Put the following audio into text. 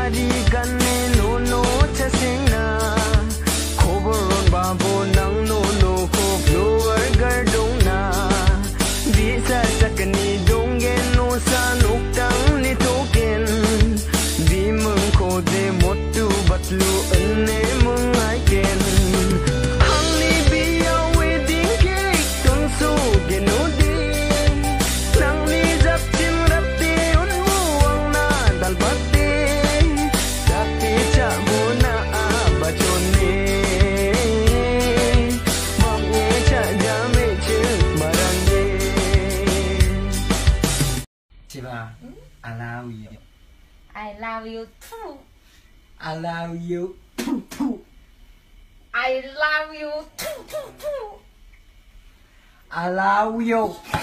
di kan ni no cha sing na khobaron ba bo nang no ko blower gar dong na di sa sakani dong gen no sa nuk tang ni token di mung ko de mot tu bat lu an ne mung ai ken hang ni bi ya wedding cake tung su gen no di nang ni zap chim rap ti un mu wang na dal bat ti dati cha mo na ba chon ni mong ye cha ja me chu marang ye chị ba I love you I love you too. I love you I love you too. I love you